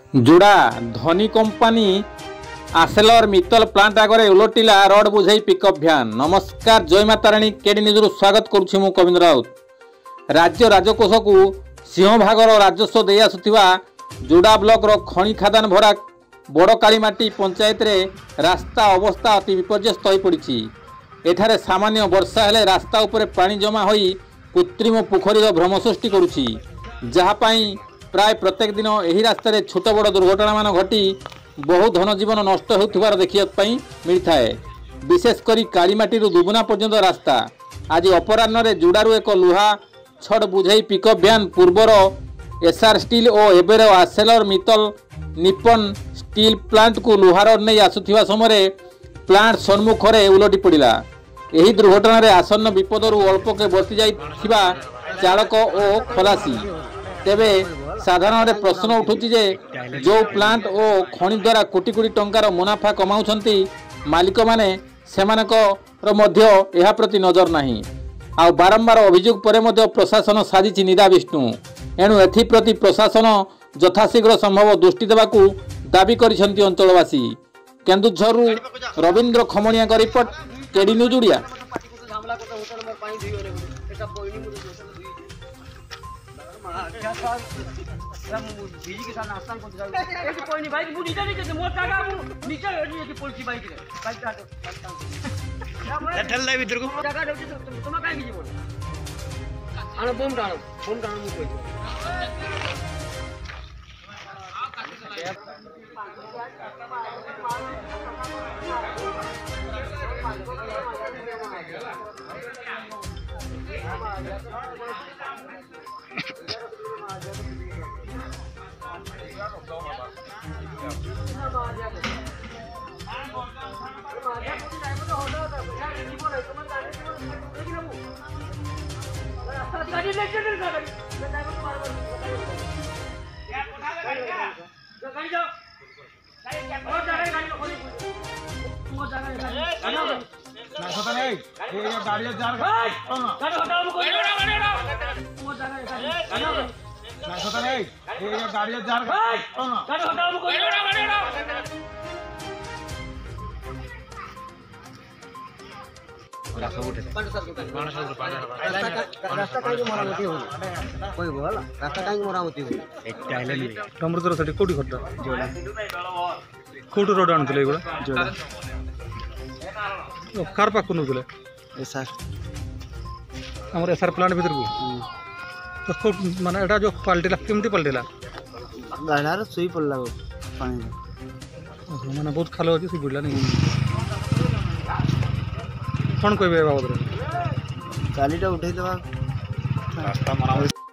जोड़ा धनी company आसेलर Mittal plant आगे उलटिला रड बुझे पिकअप भ्यान। नमस्कार, जय माता राणी। केडी न्यूज स्वागत करुछि मु कविंद्र राउत। राज्य राजकोष को सिंहभागर राजस्व दे आसुथिबा जोड़ा ब्लॉक रो खणी खादान भरा बड़कालीमाटी पंचायत रे रास्ता अवस्था अति विपर्यस्त हो पड़ी। एठारे सामान्य वर्षा हेले रास्ता उपरे पानी जमा होई कृत्रिम पोखरी भ्रम सृष्टि करुछि, जहा पई प्राय प्रत्येक दिन यही रास्तार छोट बड़ दुर्घटना मान घटी बहु धनजीवन नष्ट होथिबार देखिबा मिलता है। विशेषकर कालीमाटी दुबुना पर्यंत रास्ता आज अपराह्न जोड़ारू एक लुहा छड़ बुझे पिकअप भ्यान पूर्वर एसआर स्टील और एबेर Arcelor Mittal Nippon steel plant को लुहार नहीं आसुथिबा समय प्लांट सम्मुख में उलटी पड़ा। यही दुर्घटना रे आसन्न विपदरू अल्पके बची जाइथिबा चालक और खलासी। तेबे साधारण प्रश्न उठुची जे जो प्लांट और खनि द्वारा कोटी कोटी टंकार मुनाफा कमाउछंती मालिक माने सेमानकर मध्य एहा प्रति नजर नाही। आ बारंबार अभियोग परे मध्य प्रशासन साजिछि निदा विष्णु। एणु एथिप्रति प्रशासन यथाशीघ्र संभव दृष्टि देबाकू दाबी करिसेंती अंचलवासी। केन्दुझरु रवींद्र खमणिया का report, KD news Odia. Road आणुले कार पाक नौले आम एसआर प्लांट भर को तो माने एटा जो पलटिला केमती पलटिला गाड़ार सुई पड़ला पानी माने बहुत खाल अच्छी सुई पड़ा नहीं कौन कह बाबद चालीटा उठे